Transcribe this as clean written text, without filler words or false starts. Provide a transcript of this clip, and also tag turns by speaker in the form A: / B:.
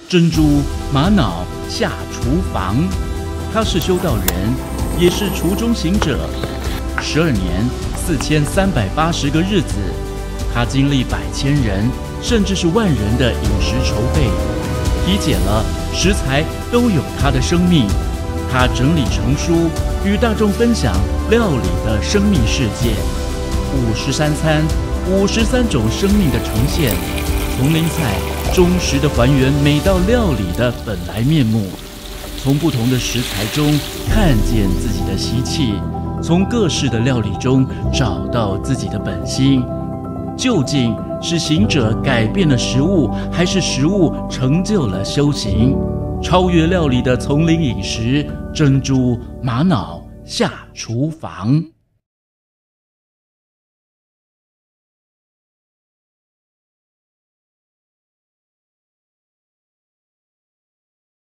A: 珍珠玛瑙下厨房。他是修道人，也是厨中行者。12年4380个日子，他经历百千人甚至是万人的饮食筹备，体解了食材都有它的生命。他整理成书，与大众分享料理的生命世界。53餐，53种生命的呈现，丛林菜忠实的还原每道料理的本来面目，从不同的食材中看见自己的习气，从各式的料理中找到自己的本心。究竟是行者改变了食物，还是食物成就了修行？超越料理的丛林饮食，珍珠玛瑙下厨房。